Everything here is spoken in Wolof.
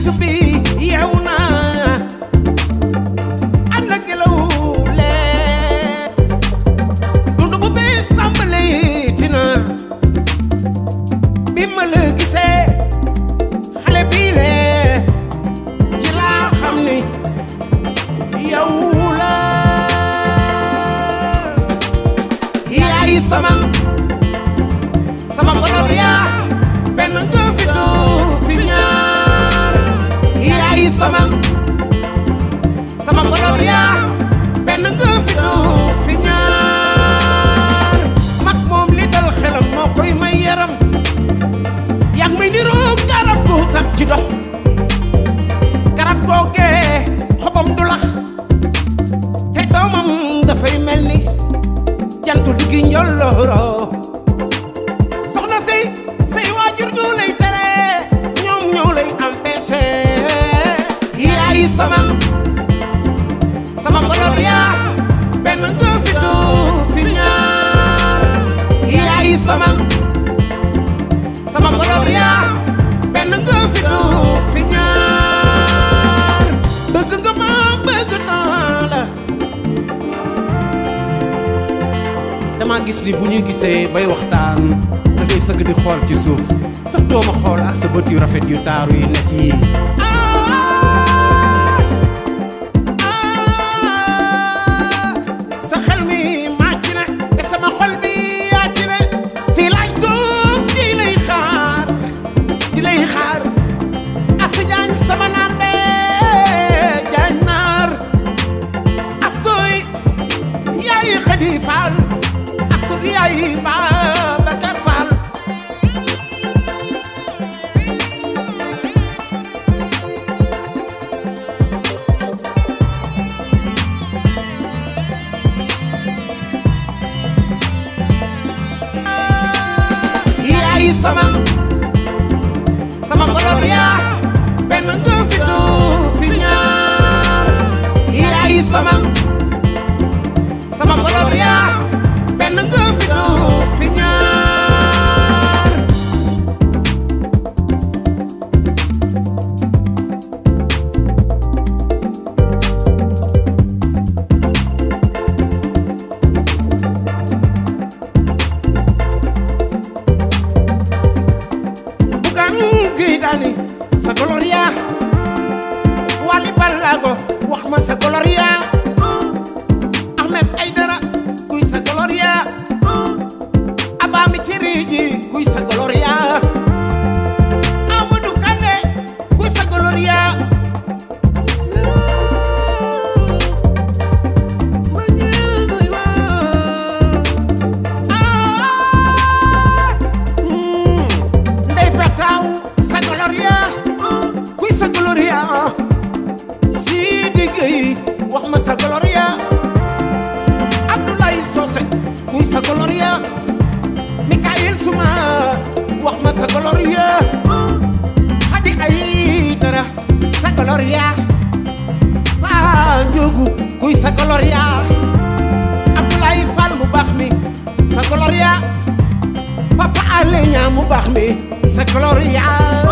jant bi yeewu na ànd ak ngelaw lee dund bu bees tàmbali tina bi ma la gisee xale bii lee ci laa xam ni yow la yaay sama gloria benn nga fi du fi ñaar yaay sama gloria benn nga fi du fi ñaar mag moom li dal xelam moo koy may yaram yaa ngi may niroo garab gu sax ci dox garab googee xobam du lax te doomam dafay mel ni jantu diggi njollooro soxna say waajur ñoo lay tere ñoom ñoo lay empêché yaay sama gloria benn nga fi du fi ñaar yaay sama gloria benn nga fi du fi ñaar bëgg nga ma bëgg naa la dama gis ni bu ñuy gisee bay waxtaan da ngay sëgg di xool ci suuf tax dooma xool ak sa bët yu rafet yu taaru yi nekk yi sa xel mi maa ci ne te sama xol bi yaa ci ne fii laay toog di lay xaar Astu Jaañ sama naar be jaañ naar astoy yaay Xadi Faal astu yaay Babakar Faal yaay sama gloria benn nga fi du fi ñaar yaay sama gloria benn nga fi du fi ñaar bugan gi daani sa gloria Wally Ballago wax ma sa gloria Ahmed Aidara kuy sa gloria Abami Kiriji kuy sa gloria Amadou Kane kuy sa gloria Ndey Petaw sa gloria kuy sa gloria Sidi Gueye wax ma sa gloria Abdoulaye Socé kuy sa gloria Mikaël Souma wax ma sa gloria Hadi Aïdara sa gloria Sa Njogu kuy sa gloria Abdoulaye Fall mu baax mi sa gloria Papa Alé Niang mu baax mi sa gloria